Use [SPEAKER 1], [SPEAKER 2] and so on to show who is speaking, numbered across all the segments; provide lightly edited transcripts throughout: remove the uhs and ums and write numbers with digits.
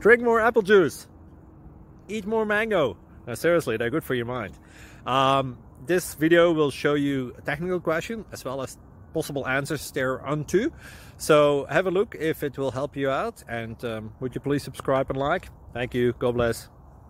[SPEAKER 1] Drink more apple juice. Eat more mango. No, seriously, they're good for your mind. This video will show you a technical question as well as possible answers thereunto. So have a look if it will help you out, and would you please subscribe and like? Thank you. God bless.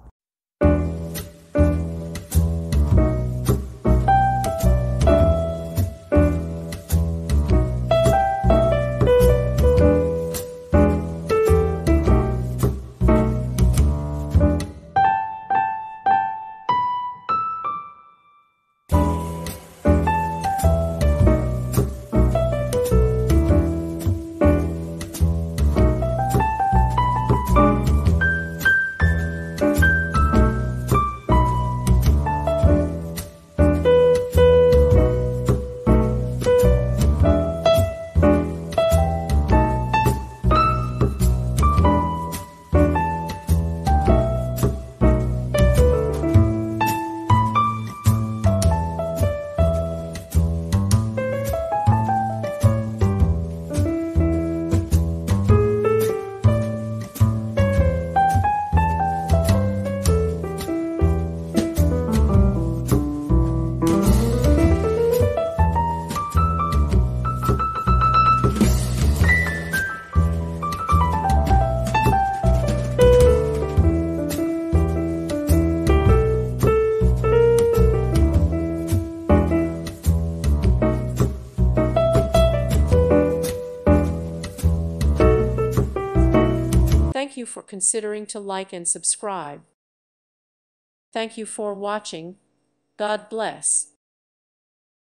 [SPEAKER 2] Thank you for considering to like and subscribe. Thank you for watching. God bless.